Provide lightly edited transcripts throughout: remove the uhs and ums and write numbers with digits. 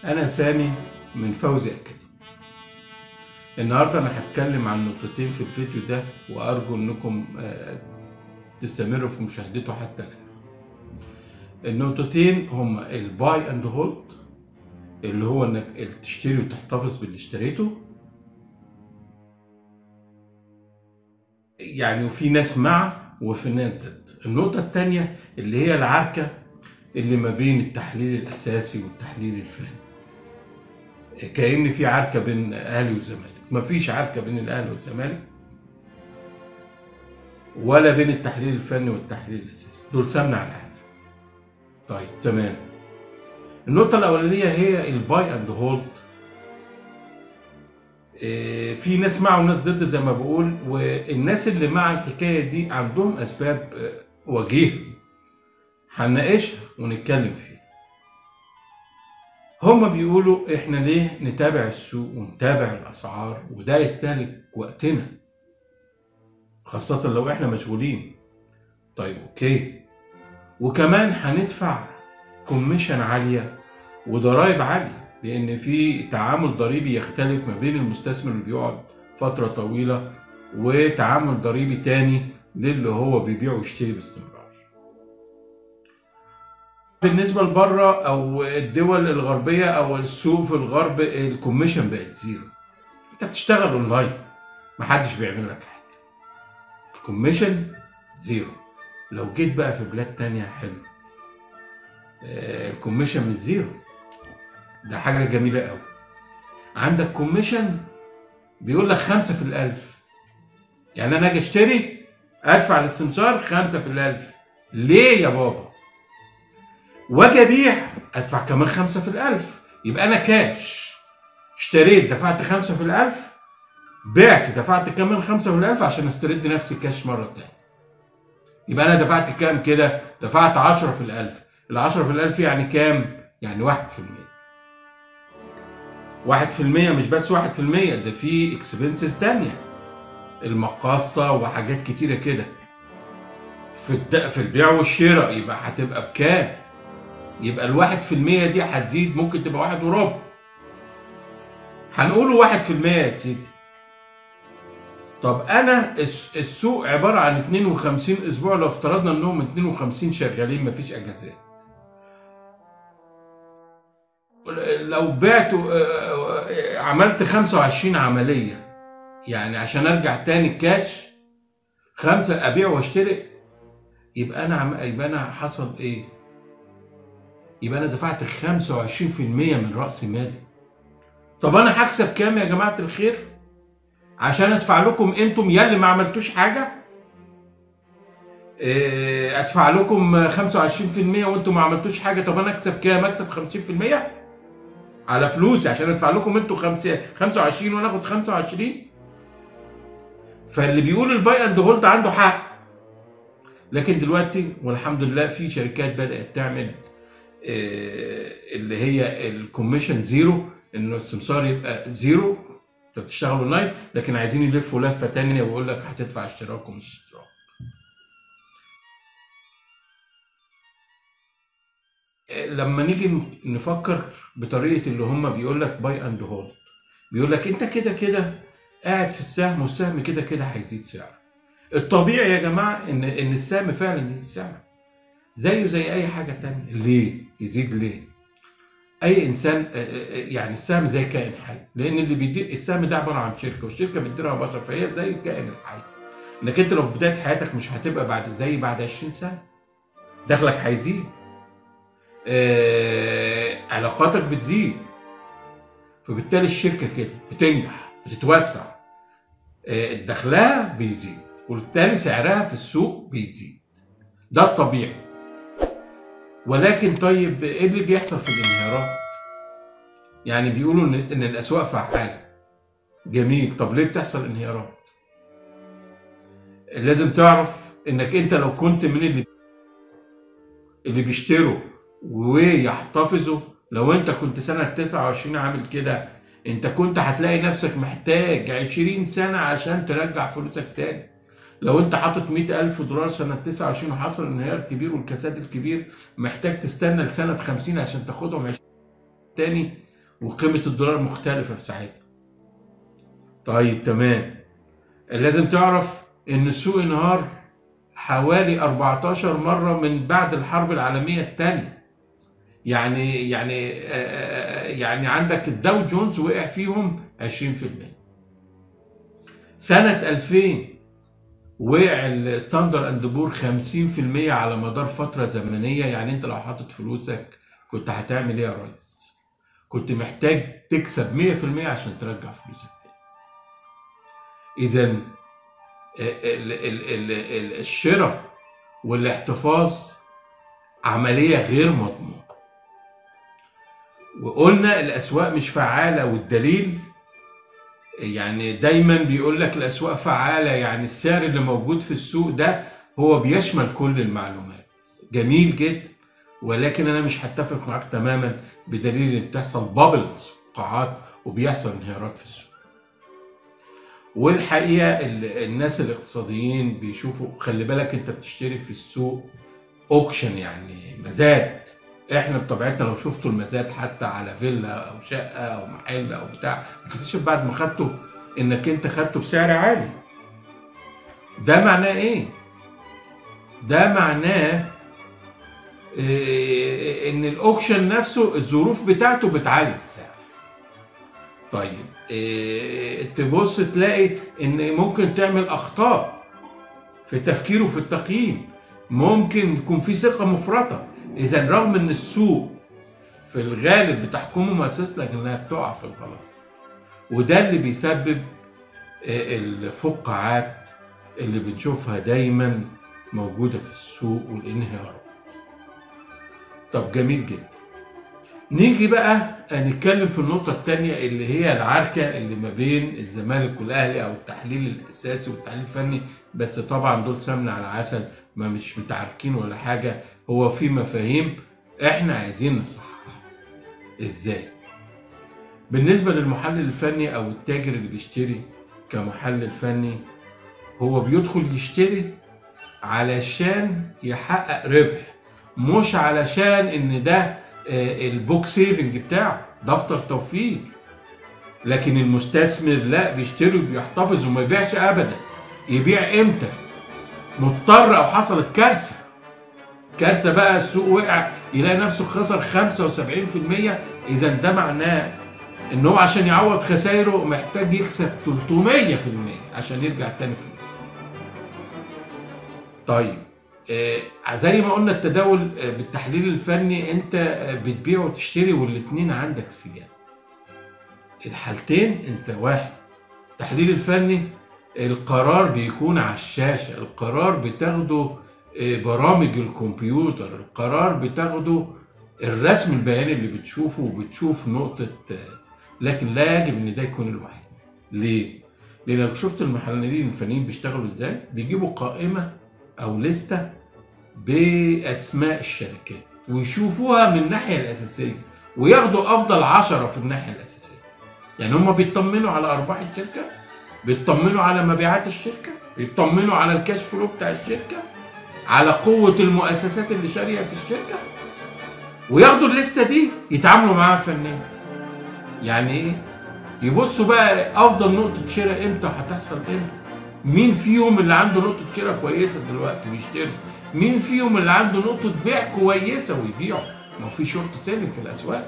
أنا سامي من فوزي أكاديمي. النهاردة أنا هتكلم عن نقطتين في الفيديو ده، وأرجو إنكم تستمروا في مشاهدته حتى الآن. النقطتين هما الباي أند هولد، اللي هو إنك تشتري وتحتفظ باللي اشتريته، يعني وفي ناس مع وفي ناس ضد. النقطة التانية اللي هي العركة اللي ما بين التحليل الأساسي والتحليل الفني، كأن في عركة بين الأهلي والزمالك. مفيش عركة بين الأهلي والزمالك ولا بين التحليل الفني والتحليل الأساسي، دول سمنة على حسب. طيب تمام. النقطة الأولانية هي الباي أند هولد. في ناس مع وناس ضد زي ما بقول، والناس اللي مع الحكاية دي عندهم أسباب وجيهة هنناقشها ونتكلم فيها. هما بيقولوا احنا ليه نتابع السوق ونتابع الاسعار، وده يستهلك وقتنا خاصة لو احنا مشغولين. طيب اوكي، وكمان هندفع كوميشن عالية وضرائب عالية، لان في تعامل ضريبي يختلف ما بين المستثمر اللي بيقعد فترة طويلة وتعامل ضريبي تاني للي هو بيبيع ويشتري باستمرار. بالنسبة لبره أو الدول الغربية أو السوق في الغرب، الكوميشن بقت زيرو. أنت بتشتغل أونلاين، محدش بيعمل لك حاجة، الكوميشن زيرو. لو جيت بقى في بلاد تانية حلو، الكوميشن مش زيرو، ده حاجة جميلة أوي. عندك كوميشن بيقول لك 5 في الألف، يعني أنا أجي أشتري أدفع للسمسار 5 في الألف. ليه يا بابا؟ واجي ابيع ادفع كمان 5 في الألف. يبقى انا كاش اشتريت دفعت 5 في الألف، بعت دفعت كمان 5 في الألف عشان استرد نفسي كاش مرة تانية. يبقى انا دفعت كام كده؟ دفعت 10 في الألف. ال10 في الألف يعني كام؟ يعني 1%. 1% مش بس 1%، ده في اكسبنسز تانية، المقاصة وحاجات كتيرة كده في البيع والشراء. يبقى هتبقى بكام؟ يبقى ال1% دي هتزيد، ممكن تبقى 1.25. هنقوله 1% يا سيدي. طب أنا السوق عبارة عن 52 أسبوع، لو افترضنا إنهم 52 شغالين مفيش أجازات. لو بعت عملت 25 عملية، يعني عشان أرجع تاني كاش 5 أبيع وأشتري، يبقى أنا حصل إيه؟ يبقى أنا دفعت 25% من رأس مالي. طب انا هكسب كام يا جماعه الخير عشان ادفع لكم انتم يلي ما عملتوش حاجه؟ ادفع لكم 25% وانتم ما عملتوش حاجه. طب انا اكسب كام؟ اكسب 50% على فلوسي عشان ادفع لكم انتم 25 وانا اخد 25. فاللي بيقول الباي اند هولد عنده حق. لكن دلوقتي والحمد لله في شركات بدات تعمل اللي هي الكوميشن زيرو، انه السمسار يبقى زيرو. انت بتشتغل اونلاين، لكن عايزين يلفوا لفه تانيه ويقول لك هتدفع اشتراك ومش اشتراك. لما نيجي نفكر بطريقه اللي هم بيقول لك باي اند هولد، بيقول لك انت كده كده قاعد في السهم، والسهم كده كده هيزيد سعره. الطبيعي يا جماعه ان السهم فعلا يزيد سعره زيه زي اي حاجه تانيه. ليه يزيد؟ ليه؟ اي انسان يعني السهم زي كائن حي، لان اللي بيدير السهم ده عباره عن شركه، والشركه بتديرها بشر، فهي زي الكائن الحي. انك انت لو في بدايه حياتك مش هتبقى بعد 20 سنه دخلك هيزيد، علاقاتك بتزيد، فبالتالي الشركه كده بتنجح بتتوسع، دخلها بيزيد، وبالتالي سعرها في السوق بيزيد. ده الطبيعي. ولكن طيب ايه اللي بيحصل في الانهيارات؟ يعني بيقولوا ان الاسواق فعاله. جميل، طب ليه بتحصل انهيارات؟ لازم تعرف انك انت لو كنت من اللي بيشتروا ويحتفظوا، لو انت كنت سنة 29 عامل كده، انت كنت هتلاقي نفسك محتاج 20 سنة عشان ترجع فلوسك تاني. لو انت حاطط $100,000 سنة 29 وحصل انهيار كبير والكساد الكبير، محتاج تستنى لسنة 50 عشان تاخدهم 20 تاني. وقيمة الدولار مختلفة في ساعتها. طيب تمام، لازم تعرف ان السوق انهار حوالي 14 مرة من بعد الحرب العالمية الثانية. يعني عندك الداو جونز وقع فيهم 20%. سنة 2000 وقع الستاندر اند بور 50% على مدار فترة زمنية. يعني انت لو حاطط فلوسك كنت هتعمل ايه يا ريس؟ كنت محتاج تكسب 100% عشان ترجع فلوسك تاني. اذا الشراء والاحتفاظ عملية غير مضمونة. وقلنا الاسواق مش فعالة، والدليل يعني دايما بيقول لك الاسواق فعالة، يعني السعر اللي موجود في السوق ده هو بيشمل كل المعلومات. جميل جدا، ولكن انا مش هتفق معاك تماما، بدليل ان بتحصل بابلز في القاعات وبيحصل انهيارات في السوق. والحقيقة الناس الاقتصاديين بيشوفوا، خلي بالك انت بتشتري في السوق اوكشن، يعني مزاد. احنا بطبيعتنا لو شفتوا المزاد حتى على فيلا او شقه او محل او بتاع، بتكتشف بعد ما خدته انك انت خدته بسعر عالي. ده معناه ايه؟ ده معناه ان الاوكشن نفسه الظروف بتاعته بتعلي السعر. طيب تبص تلاقي ان ممكن تعمل اخطاء في التفكير وفي التقييم، ممكن يكون في ثقه مفرطه. اذا رغم ان السوق في الغالب بتحكمه مؤسسة، لكنها بتقع في الغلط، وده اللي بيسبب الفقاعات اللي بنشوفها دايما موجودة في السوق والانهيارات. طب جميل جدا، نيجي بقى نتكلم في النقطة الثانية اللي هي العركة اللي ما بين الزمالك والأهلي، أو التحليل الأساسي والتحليل الفني. بس طبعا دول سمنة على عسل، ما مش متعاركين ولا حاجة، هو في مفاهيم احنا عايزين نصححها. ازاي؟ بالنسبة للمحلل الفني أو التاجر اللي بيشتري كمحلل فني، هو بيدخل يشتري علشان يحقق ربح، مش علشان ان ده البوك سيفنج بتاعه، دفتر توفير. لكن المستثمر لا، بيشتري وبيحتفظ وما يبيعش ابدا. يبيع امتى؟ مضطر او حصلت كارثه. كارثه بقى، السوق وقع، يلاقي نفسه خسر 75%. اذا ده معناه ان هو عشان يعوض خسائره محتاج يكسب 300% عشان يرجع تاني فلوس. طيب زي ما قلنا التداول بالتحليل الفني، انت بتبيع وتشتري والاتنين عندك سجال. الحالتين انت واحد. التحليل الفني القرار بيكون على الشاشة، القرار بتاخده برامج الكمبيوتر، القرار بتاخده الرسم البياني اللي بتشوفه، وبتشوف نقطة. لكن لا يجب ان ده يكون الوحيد. ليه؟ لان لو شفت المحللين الفنيين بيشتغلوا ازاي، بيجيبوا قائمة او لستة باسماء الشركات ويشوفوها من الناحية الاساسية، وياخدوا افضل 10 في الناحية الاساسية. يعني هم بيطمنوا على ارباح الشركة، بيطمنوا على مبيعات الشركة، بيطمنوا على الكاش فلو بتاع الشركة، على قوة المؤسسات اللي شارية في الشركة، وياخدوا الليستة دي يتعاملوا معاها فنيا. يعني ايه؟ يبصوا بقى افضل نقطة شراء امتى هتحصل امتى؟ مين فيهم اللي عنده نقطة شراء كويسة دلوقتي ويشتري؟ مين فيهم اللي عنده نقطة بيع كويسة ويبيعوا؟ ما في شورت سيلينج في الاسواق.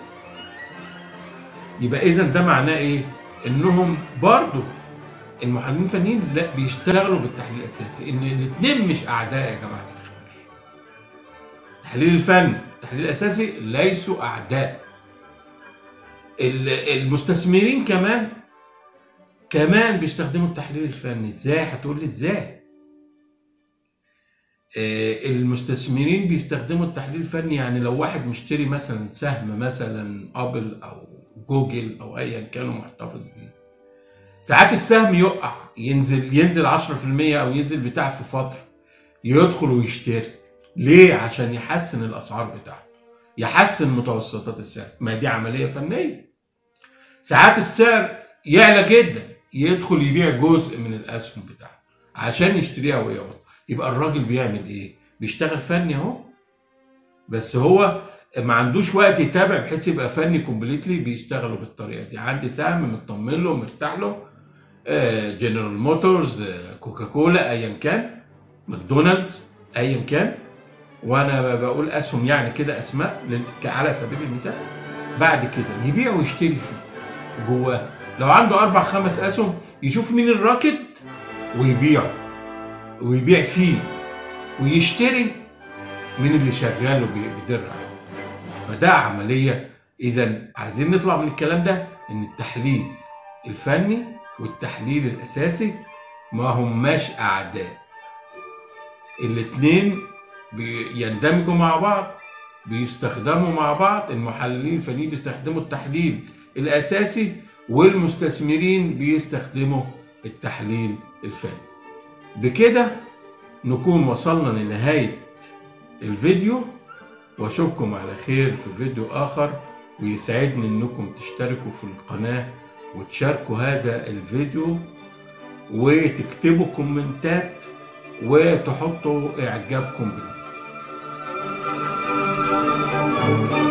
يبقى اذا ده معناه ايه؟ انهم برضو المحللين الفنيين لا بيشتغلوا بالتحليل الاساسي، ان الاثنين مش اعداء يا جماعه الخير. التحليل الفني والتحليل الاساسي ليسوا اعداء. المستثمرين كمان بيستخدموا التحليل الفني. ازاي؟ هتقول لي ازاي؟ المستثمرين بيستخدموا التحليل الفني، يعني لو واحد مشتري مثلا سهم مثلا ابل او جوجل او ايا كانوا محتفظ بيه، ساعات السهم يقع، ينزل 10% او ينزل بتاع في فتره، يدخل ويشتري. ليه؟ عشان يحسن الاسعار بتاعته، يحسن متوسطات السعر. ما دي عمليه فنيه. ساعات السعر يعلى جدا، يدخل يبيع جزء من الاسهم بتاعته عشان يشتريها ويقعد. يبقى الراجل بيعمل ايه؟ بيشتغل فني اهو، بس هو ما عندوش وقت يتابع بحيث يبقى فني كومبليتلي، بيشتغلوا بالطريقه دي. عندي سهم مطمن له مرتاح له، جنرال موتورز، كوكاكولا، ايا كان، ماكدونالدز، ايا كان. وانا بقول اسهم يعني كده اسماء على سبيل المثال. بعد كده يبيع ويشتري فيه جواه. لو عنده 4 5 اسهم يشوف مين الراكد ويبيعه، ويبيع فيه، ويشتري من اللي شغال وبيدر عليه. فده عمليه. اذا عايزين نطلع من الكلام ده ان التحليل الفني والتحليل الاساسي ما هماش اعداء، الاتنين بيندمجوا مع بعض، بيستخدموا مع بعض. المحللين الفنيين بيستخدموا التحليل الاساسي، والمستثمرين بيستخدموا التحليل الفني. بكده نكون وصلنا لنهاية الفيديو، واشوفكم على خير في فيديو اخر. ويسعدني انكم تشتركوا في القناة وتشاركوا هذا الفيديو وتكتبوا كومنتات وتحطوا اعجابكم بالفيديو.